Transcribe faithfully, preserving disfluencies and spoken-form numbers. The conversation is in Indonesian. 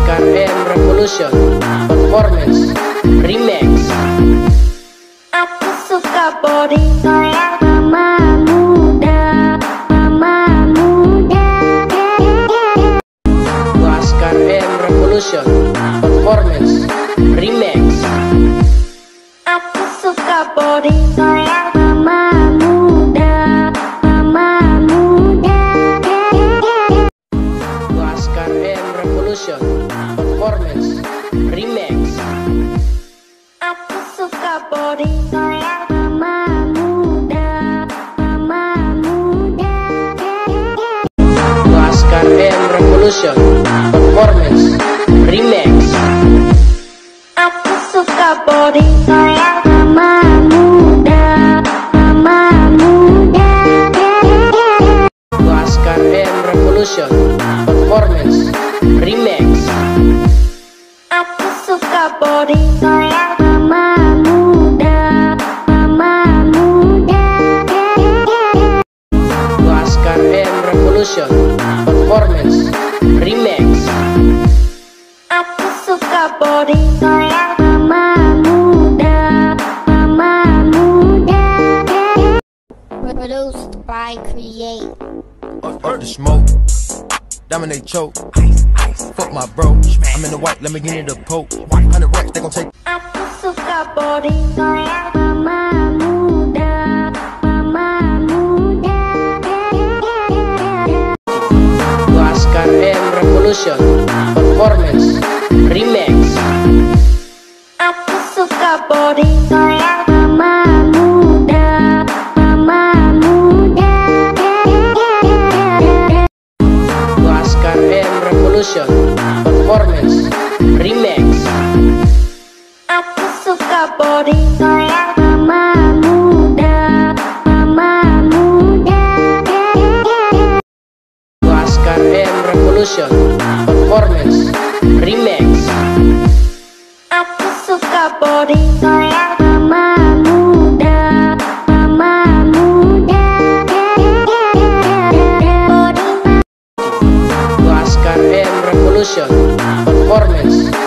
Laskar M Revolution Performance Remix. Aku suka body kayak mama muda, mama muda. Laskar M Revolution Performance Remix. Aku suka body kayak mama muda, mama muda. Laskar M Revolution Performance Remix. Aku suka body kayak mama muda, mama muda. Laskar M Revolution Performance Remix. Aku suka body kayak mama muda, mama muda. Laskar M Revolution Performance Remix. Aku suka body kayak mama muda, mama muda. Laskar M Revolution Performance Remix. Aku suka body kayak mama muda, mama muda. Produced by Create. Up, up the smoke, dominate choke. Fuck my bro, I'm in the white, let me get in the poke. Hundred racks, they gon' take. Aku suka body kayak mama muda, mama muda. Laskar M Revolution Performance Remix. Aku suka body kayak mama muda, mama muda. Laskar M Revolution Performance Remix. Aku suka body kayak mama muda, mama muda. Laskar M Revolution Performance Remix. Aku suka body kayak mama muda, mama muda. Body Laskar M Revolution Performance